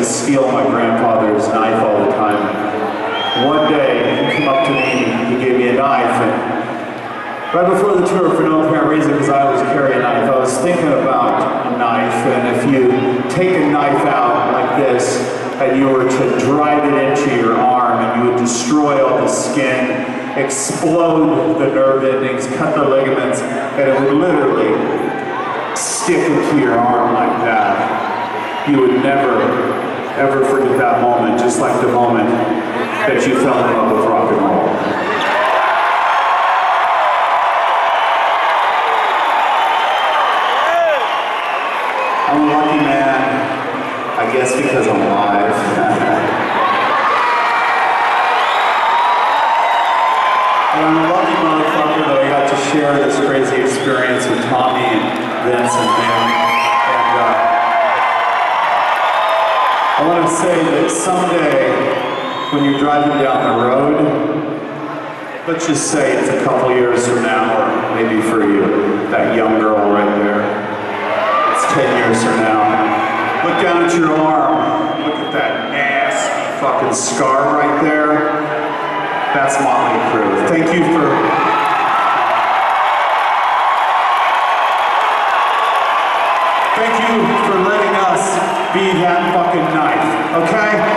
to steal my grandfather's knife all the time. One day, he came up to me, he gave me a knife, and right before the tour, for no apparent reason, because I always carry a knife, I was thinking about a knife, and if you take a knife out like this, and you were to drive it into your arm, and you would destroy all the skin, explode the nerve endings, cut the ligaments, and it would literally stick into your arm like that. You would never, ever forget that moment, just like the moment that you fell in love with rock and roll. I'm a lucky man, I guess because I'm alive. And I'm a lucky motherfucker that I got to share this crazy experience with Tommy and Vince and Nick. And I want to say that someday, when you're driving down the road, let's just say it's a couple years from now, or maybe for you, that young girl right there, it's 10 years from now, look down at your arm, look at that nasty fucking scar right there. That's Motley Crue. Thank you for... Thank you for letting us be that fucking knife, okay?